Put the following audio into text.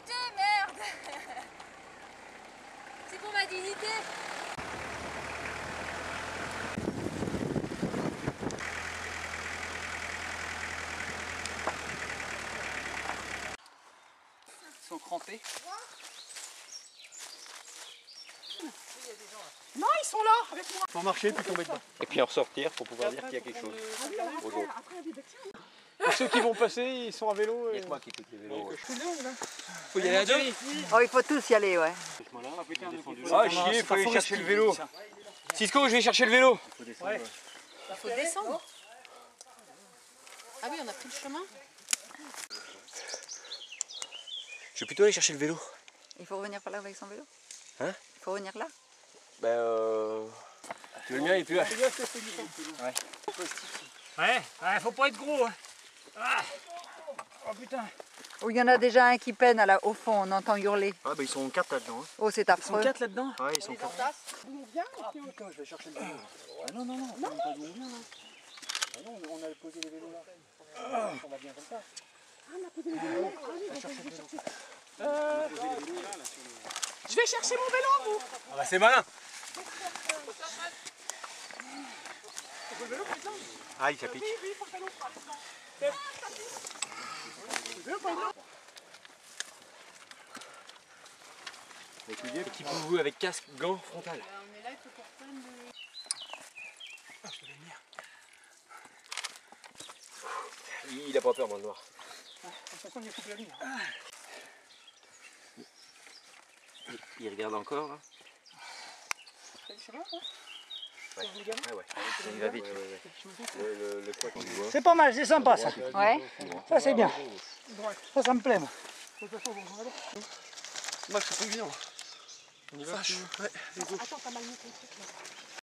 arrêtez, merde. C'est pour ma dignité. Ils sont crampés. Non, ils sont là, avec moi. Faut marcher puis tomber dedans. Et puis en ressortir pour pouvoir dire qu'il y a quelque chose aux autres. Pour ceux qui vont passer, ils sont à vélo. Il y a que moi qui pique les vélos. Faut y aller à deux. Oh, il faut tous y aller, ouais. Ah chier, il faut aller chercher le vélo. Cisco, je vais chercher le vélo. Il faut descendre. Ah oui, on a pris le chemin. Je vais plutôt aller chercher le vélo. Il faut revenir par là avec son vélo. Hein? Il faut revenir là. Tu veux le mien, il est plus là. Ouais, faut pas être gros. Hein. Ah. Oh putain. Oh, il y en a déjà un qui peine au fond, on entend hurler. Ah bah ils sont 4 là-dedans. Oh, c'est Ils sont affreux. 4 là-dedans. Ouais, ils sont 4. Putain, je vais chercher le vélo. Ah non, on pas d'où on vient là. Ah non, on a posé les vélos là. On va bien comme ça. Ah, on a posé les vélos là. Je vais chercher mon vélo, vous. Ah bah c'est malin. Aïe, ça pique. Petit boubou avec casque, gants, frontal. On est là, il faut qu'on reprenne le... Il a pas peur dans le noir. De toute façon, il faut la ligne. Il regarde encore là. T'as du chemin, toi? Ouais. Il va vite. Le quoi qu'on voit. C'est pas mal, c'est sympa ça. Ouais. Ça c'est bien. Ça me plaît. Moi. Moi je suis pas évident. On y va. Attends, t'as mal mis ton truc là.